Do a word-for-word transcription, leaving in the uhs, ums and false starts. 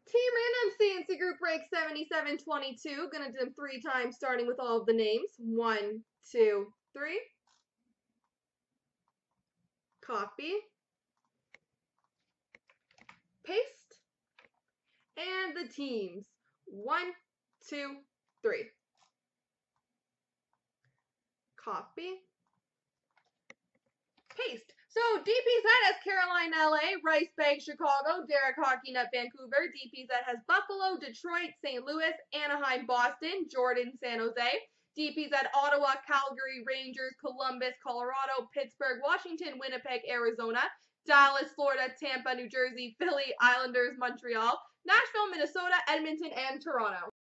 Team Random C N C Group Break seventy-seven twenty-two. Gonna do them three times, starting with all of the names. One, two, three. Copy. Paste. And the teams. One, two, three. Copy. Paste. So D P Z has Caroline, L A, Rice Bag, Chicago, Derek Hockey Nut, Vancouver. D P Z has Buffalo, Detroit, Saint Louis, Anaheim, Boston, Jordan, San Jose. D P Z Ottawa, Calgary, Rangers, Columbus, Colorado, Pittsburgh, Washington, Winnipeg, Arizona, Dallas, Florida, Tampa, New Jersey, Philly, Islanders, Montreal, Nashville, Minnesota, Edmonton, and Toronto.